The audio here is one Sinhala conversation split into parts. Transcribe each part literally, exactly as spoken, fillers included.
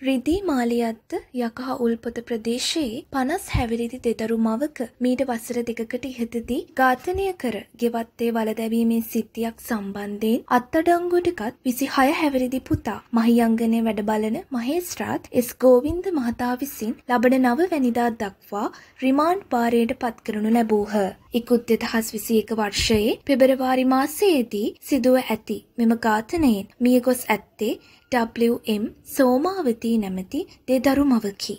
රිදී මාලියත්ත යකහ උල්පොත ප්‍රදේශයේ පනස් හැවිරිදි දෙදරු මවක මීට වසර දෙකකට ඉහතදී ඝාතනය කර ගෙවත්තේ වලදැවීමේ සිද්ධියක් සම්බන්ධයෙන් අත්අඩංගුවටගත් විසිහය හැවිරිදි පුතා මහියංගනයේ වැඩ බලන මහේස්ත්‍රාත් එස් ගෝවින්ද මහතා විසින් ලබන නව වැනිදා දක්වා රිමාන්ඩ් භාරයට පත් කරනු ලැබූහ. ඉකුත් දෙදහස් විසිඑක වර්ෂයේ පෙබරවාරි මාසයේදී සිදුව ඇති මෙම ඝාතනයෙන් මියගොස් ඇත්තේ ඩබ්ලිව් එම් සෝමාවතී නැමැති දෙදරු මවකි.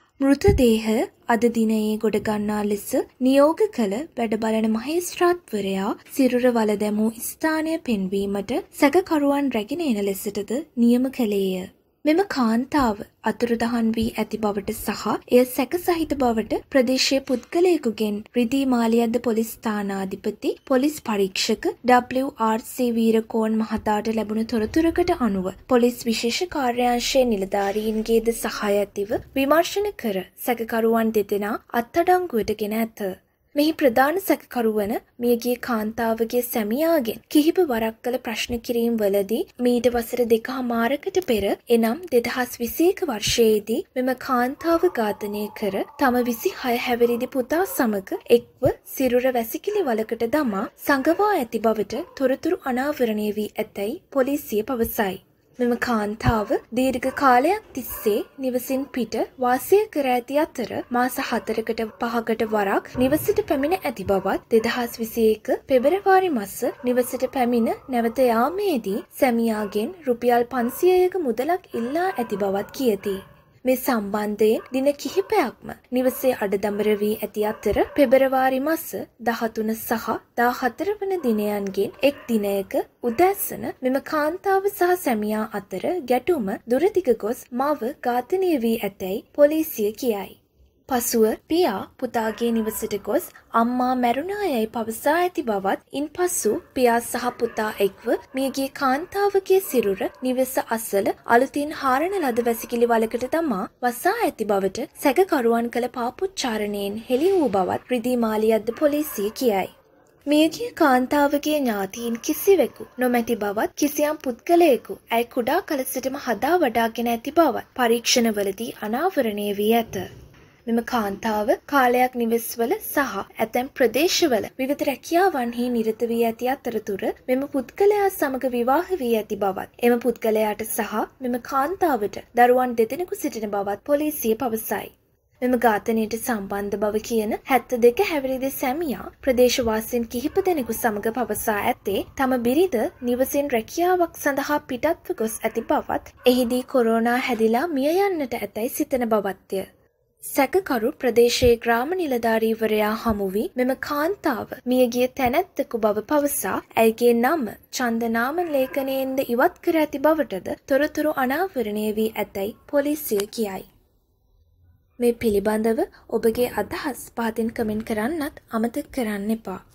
මෘතදේහ අද දිනයේ ගොඩ ගන්නා ලෙස නියෝග කළ වැඩ බලන මහේස්ත්‍රාත්වරයා සිරුර වල දැමූ ස්ථානය පෙන්වීමට සැකකරුවන් රැගෙන එන ලෙසටද නියම කළේය. මෙම කාන්තාව අතුරුදහන් වී ඇති බවට සහ එය සැක සහිත බවට ප්‍රදේශීය පුද්ගලයෙකුගෙන් රිදී මාලියද්ද පොලිස් ස්ථානාධිපති පොලිස් පරීක්ෂක ඩබ්ලිව් ආර් සී වීරකෝන් මහතාට ලැබුණු තොරතුරකට අනුව පොලිස් විශේෂ කාර්යාංශයේ නිලධාරීන්ගේද සහාය ඇතිව විමර්ශන කර සැකකරුවන් දෙදෙනා අත්අඩංගුවට ගෙන ඇත. මෙහි ප්‍රධාන සැකකරුවන මියගිය කාන්තාවගේ සැමියාගෙන් කිහිප වරක් කළ ප්‍රශ්න කිරීම් වලදී මීට වසර දෙකහමාරකට පෙර එනම් දෙදහස් විසිඑක වර්ෂයේදී මෙම කාන්තාව ඝාතනය කර තම විසිහය හැවිරිදි පුතා සමග එක්ව සිරුර වැසිකිලි වලකට දමා සඟවා ඇති බවට තොරතුරු අනාවරණය වී ඇතැයි පොලිසිය පවසයි. මෙම කාන්තාව දීර්ඝ කාලයක් තිස්සේ නිවසින් පිට වාසය කර ඇති අතර මාස හතරකට පහකට වරක් නිවසට පැමිණ ඇති බවත් දෙදහස් විසිඑක පෙබරවාරි මස නිවසට පැමිණ නැවත යාමේදී සැමියාගෙන් රුපියල් පන්සියයක මුදලක් ඉල්ලා ඇති බවත් කියති. මේ සම්බන්ධයෙන් දින කිහිපයක්ම නිවසේ අඩදඹර වී ඇති අතර පෙබරවාරි මස දහතුන සහ දාහතර වන දිනයන්ගෙන් එක් දිනයක උදැසන මෙම කාන්තාව සහ සැමියා අතර ගැටුම දුරදිග ගොස් මව ඝාතනය වී ඇතැයි පොලිසිය කියයි. පසුව පියා පුතාගේ නිවසට ගොස් අම්මා මැරුණා යයි පවසා ඇති බවත් ඉන්පසු පියා සහ පුතා එක්ව මියගිය කාන්තාවගේ සිරුර නිවස අසල අලුතින් හාරන ලද වැසිකිලි වලකට දමා වසා ඇති බවට සැකකරුවන් කළ පාපොච්චාරණයෙන් හෙළි වූ බවත් රිදී මාලියද්ද පොලිසිය කියයි. මියගිය කාන්තාවගේ ඥාතීන් කිසිවෙකු නොමැති බවත් කිසියම් පුද්ගලයෙකු ඇය කුඩා කල සිටම හදා වඩාගෙන ඇති බවත් පරීක්ෂණවලදී අනාවරණය වී ඇත. මෙම කාන්තාව කාලයක් නිවෙස්වල සහ ඇතැම් ප්‍රදේශවල විවිධ රැකියාවන්හි නිරත වී ඇති අතරතුර මෙම පුද්ගලයා සමග විවාහ වී ඇති බවත් එම පුද්ගලයාට සහ මෙම කාන්තාවට දරුවන් දෙදෙනෙකු සිටින බවත් පොලිසිය පවසයි. මෙම ඝාතනයට සම්බන්ධ බව කියන හැත්තෑ දෙක හැවිරිදි සැමියා ප්‍රදේශවාසීන් කිහිප දෙනෙකු සමග පවසා ඇත්තේ තම බිරිඳ නිවසින් රැකියාවක් සඳහා පිටත්ව ගොස් ඇති බවත් එහිදී කොරෝනා හැදිලා මිය යන්නට ඇතැයි සිතන බවත්ය. සැකකරු ප්‍රදේශයේ ග්‍රාම නිලධාරීවරයා හමු වී මෙම කාන්තාව මියගිය තැනැත්තකු බව පවසා ඇයගේ නම චන්දනාම ලේඛනයෙන්ද ඉවත් කර ඇති බවටද තොරතුරු අනාවරණය වී ඇතැයි පොලිසිය කියයි. මේ පිළිබඳව ඔබගේ අදහස් පහතින් කමෙන්ට් කරන්නත් අමතක කරන්න එපා.